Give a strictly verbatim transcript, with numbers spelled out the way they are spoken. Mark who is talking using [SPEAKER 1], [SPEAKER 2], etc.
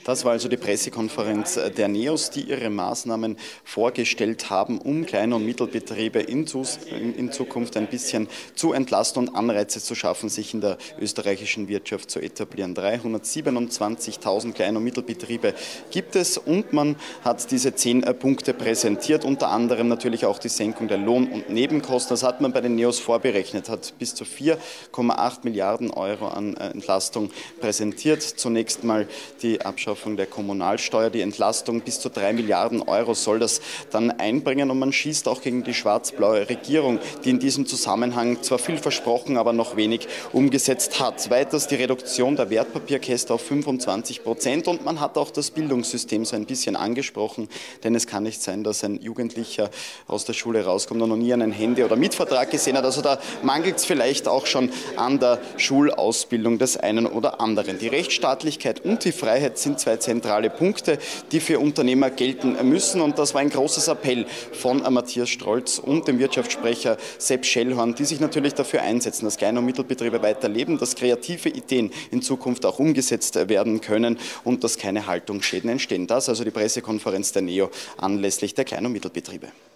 [SPEAKER 1] Das war also die Pressekonferenz der NEOS, die ihre Maßnahmen vorgestellt haben, um Klein- und Mittelbetriebe in, in Zukunft ein bisschen zu entlasten und Anreize zu schaffen, sich in der österreichischen Wirtschaft zu etablieren. dreihundertsiebenundzwanzigtausend Klein- und Mittelbetriebe gibt es und man hat diese zehn Punkte präsentiert, unter anderem natürlich auch die Senkung der Lohn- und Nebenkosten. Das hat man bei den NEOS vorberechnet, hat bis zu vier Komma acht Milliarden Euro an Entlastung präsentiert. Zunächst mal die Abschaffung der Kommunalsteuer, die Entlastung bis zu drei Milliarden Euro soll das dann einbringen und man schießt auch gegen die schwarz-blaue Regierung, die in diesem Zusammenhang zwar viel versprochen, aber noch wenig umgesetzt hat. Weiters die Reduktion der Wertpapierkäste auf fünfundzwanzig Prozent und man hat auch das Bildungssystem so ein bisschen angesprochen, denn es kann nicht sein, dass ein Jugendlicher aus der Schule rauskommt und noch nie einen Handy- oder Mietvertrag gesehen hat. Also da mangelt es vielleicht auch schon an der Schulausbildung des einen oder anderen. Die Rechtsstaatlichkeit und die Freiheit sind zwei zentrale Punkte, die für Unternehmer gelten müssen. Und das war ein großes Appell von Matthias Strolz und dem Wirtschaftssprecher Sepp Schellhorn, die sich natürlich dafür einsetzen, dass Klein- und Mittelbetriebe weiterleben, dass kreative Ideen in Zukunft auch umgesetzt werden können und dass keine Haltungsschäden entstehen. Das also die Pressekonferenz der NEO anlässlich der Klein- und Mittelbetriebe.